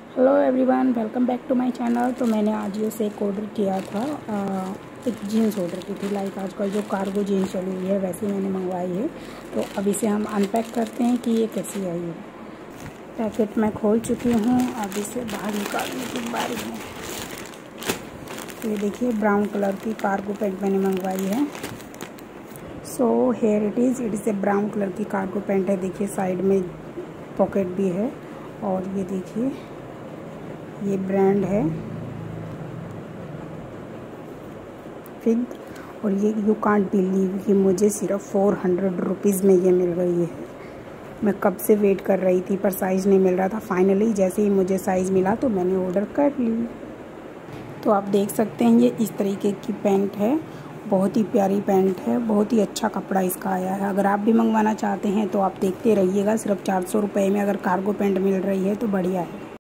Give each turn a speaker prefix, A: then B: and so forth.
A: Hello everyone, welcome back to my channel. तो मैंने आज ये से एक ऑर्डर किया था, एक जीन्स ऑर्डर की थी। लाइक आजकल जो कार्गो जीन्स चली हुई है वैसे मैंने मंगवाई है। तो अब इसे हम अनपैक करते हैं कि ये कैसी आई है। पैकेट मैं खोल चुकी हूँ, अब इसे बाहर निकालने की बारी है। ये देखिए ब्राउन कलर की कार्गो पैंट मैंने मंगवाई है। So here it is a brown colour की कार्गो पैंट है। देखिए साइड में पॉकेट भी है और ये देखिए ये ब्रांड है फिग। और ये यू कांट बिलीव कि मुझे सिर्फ 400 रुपीज़ में ये मिल गई है। मैं कब से वेट कर रही थी पर साइज़ नहीं मिल रहा था। फाइनली जैसे ही मुझे साइज़ मिला तो मैंने ऑर्डर कर ली। तो आप देख सकते हैं ये इस तरीके की पैंट है। बहुत ही प्यारी पैंट है, बहुत ही अच्छा कपड़ा इसका आया है। अगर आप भी मंगवाना चाहते हैं तो आप देखते रहिएगा। सिर्फ 400 रुपये में अगर कार्गो पैंट मिल रही है तो बढ़िया है।